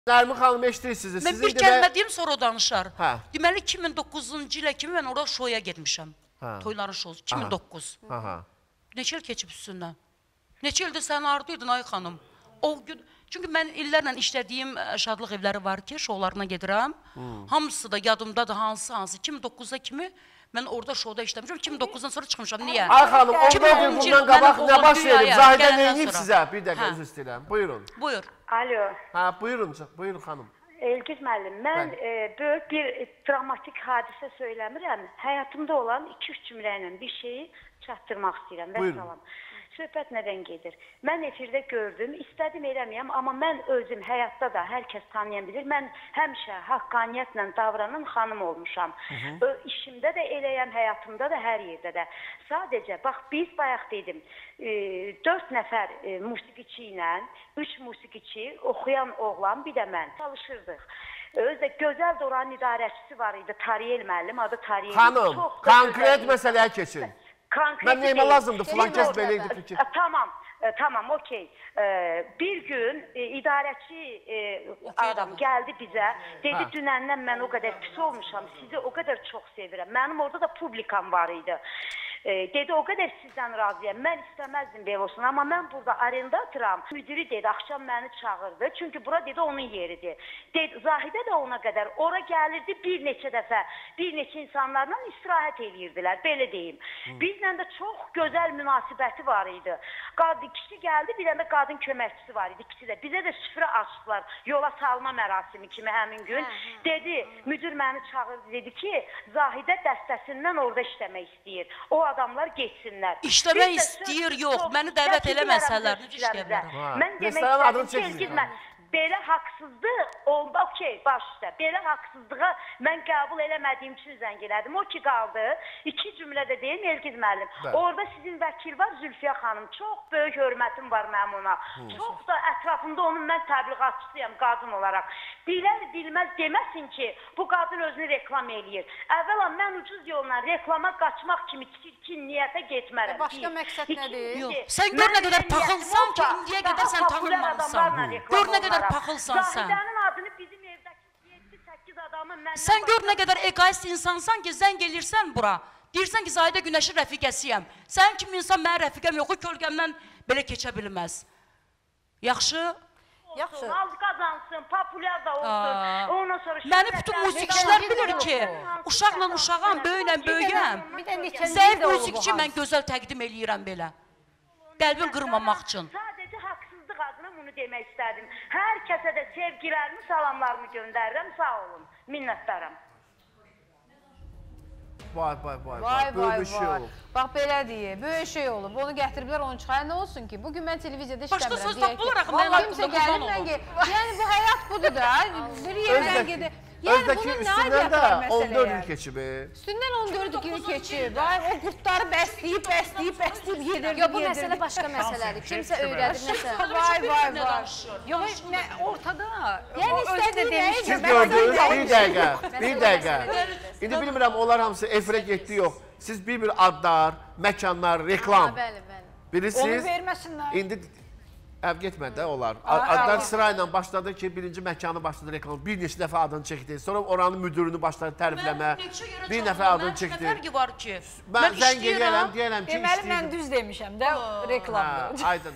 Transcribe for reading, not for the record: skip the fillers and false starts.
Nərmin xanım eşidirik sizi. Mən bir kəlmə deyim, sonra o danışar. Deməli, 2009-cu ilə kimi mən orada şoya getmişəm. Toyların şosu, 2009. Neçə il keçib üstündən? Neçə ildir sən ardıydın, ay xanım? Çünki mən illərlə işlədiyim şadlıq evləri var ki, şovlarına gedirəm. Hamısı da yadımdadır, hansı. 2009-da kimi mən orada şovda işləmişəm. 2009-dan sonra çıxmışam. Niyə? Ay xanım, 14 il bundan qabaq nə baş verib? Zahidə neyiniyib sizə? Bir dəqiqə özür istəyirəm. Buyurun. Buyur. Alo. Buyurun xanım. Elgiz müəllim, mən böyük bir dramatik hadisə söyləmirəm. Həyatımda olan 2-3 cümlə ilə bir şeyi çatdırmaq istəyirəm. Buyurun. Söhbət nədən gedir? Mən efirdə gördüm, istədim eləməyəm, amma mən özüm həyatda da hər kəs tanıyan bilir. Mən həmişə haqqaniyyətlə davranan xanım olmuşam. İşimdə də eləyəm, həyatımda da, hər yerdə də. Sadəcə, bax, biz bayaq dedim, 4 nəfər musiqiçi ilə, 3 musiqiçi, oxuyan oğlan, bir də mən çalışırdıq. Özdə gözəl də oranın idarəçisi var idi, Tariyel müəllim, adı Tariyel. Xanım, konkret məsələyə keçin. Mən neyimə lazımdır, filan kəs belə idi fikir. Tamam, okey. Bir gün idarəçi adam gəldi bizə, dedi dünəndən mən o qədər pis olmuşam, sizi o qədər çox sevirəm. Mənim orada da publikam var idi. Dedi, o qədər sizdən razıyam, mən istəməzdim belə olsun, amma mən burada arendatoram. Müdiri dedi, axşam məni çağırdı, çünki bura dedi onun yeridir. Zahidə də ona qədər, ora gəlirdi bir neçə dəfə, bir neçə insanlarla istirahət edirdilər, belə deyim. Bizlə də çox gözəl münasibəti var idi. Kişi gəldi, bir də qadın köməkçisi var idi, ikisi də. Bizə də süfrə açdılar, yola salma mərasimi kimi həmin gün. Dedi, müdür məni çağırdı, dedi ki, Zahidə dəstəsindən orada işləmək istəyir. O adamlar geçsinlər. İşləmək istəyir, yox. Məni dəvət eləməsələr, necə işləmərəm? Mən demək istədim, belə haqsızlıq oldu, okey, baş üstə. Belə haqsızlığa mən qəbul eləmədiyim üçün zəng elədim. O ki qaldı, 2 cümlə də deyim, Elgiz müəllim. Orada sizin vəkil var, Zülfiyə xanım. Çox böyük hörmətim var mənim ona. Çox da ətrafında onun mən təbliğatçısıyam qadın olaraq. Bilər, bilməz deməsin ki, bu qadın özünü reklam eləyir. Əvvəla mən ucuz yolla reklama qaçmaq kimi çirkin niyyətə getmərəm. Başqa məqsəd nədir? Sən gör nə qədər paxılsan ki, indiyə qədər sən tanınmamışsan. Gör nə qədər paxılsan sən. Zahidənin adını bizim evdəki 7-8 adamın məndən... Sən gör nə qədər egoist insansan ki, zəng elirsən bura. Deyirsən ki, Zahidə Günəşin rəfiqəsiyəm. Sən kimi insan mənim rəfiqəm yoxu, kölgəmdən belə keçə bilməz. Yaxşı? Yaxşı. Az qazansın, populyar da olsun. Ondan sonra... Məni bütün musiqiçilər bilir ki, uşaqla uşağam, böyüklə böyüyəm. Zəif musiqiçi mən gözəl təqdim eləyirəm belə. Qəlbin qırmamaq üçün. Sadəcə haqsızlıq adına bunu demək istədim. Hər kəsə də sevgilərimi, salamlarımı göndərirəm. Sağ olun. Minnətdaram. Vay, böyük bir şey olub. Bax, belə deyir, böyük şey olub. Onu gətiriblər, onu çıxarır. Nə olsun ki? Bugün mən televiziyada işləmirəm. Başqa söz tapılaraq mən kimsə gəlib, yəni bu həyat budur da. Bir yerdən gedir. Özdəki üstündən də 14 il keçib. Üstündən 14 il keçib. O qurtları bəsləyib yedirdi. Yox, bu məsələ başqa məsələdir. Kimsə öyrədir, nəsə. Yox, ortada. Yəni istədiyi Siz gördünüz, bir dəqiqə. İndi bilmirəm, onlar hamısı efirə getdi, yox. Siz bir adlar, məkanlar, reklam. Bilirsiniz? Onu verməsinlər. İndi getmədi də onlar. Adlar sırayla başladı ki, birinci məkanı başladı reklam. Bir neçə dəfə adını çəkdi. Sonra oranın müdürünü başladı tərifləmə. Bir nəfər adını çəkdi. Mən zəng eləyərəm, deyərəm ki, deməli, mən düz demişəm də reklamda. Aydın.